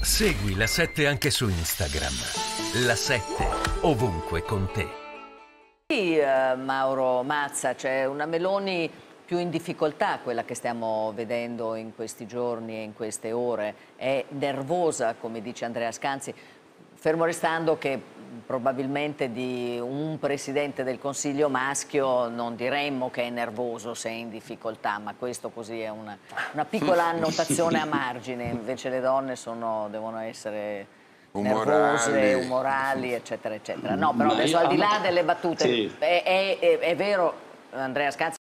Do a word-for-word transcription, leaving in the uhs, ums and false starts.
Segui La sette anche su Instagram. La sette, ovunque con te. Sì, eh, Mauro Mazza, c'è una Meloni più in difficoltà, quella che stiamo vedendo in questi giorni e in queste ore. È nervosa, come dice Andrea Scanzi, fermo restando che probabilmente di un Presidente del Consiglio maschio non diremmo che è nervoso se è in difficoltà, ma questo così è una, una piccola annotazione a margine, invece le donne sono, devono essere nervose, Umorali. umorali, eccetera, eccetera. No, però Ma adesso io- al a di me- là delle battute, Sì. è, è- è- è vero, Andrea Scanzi,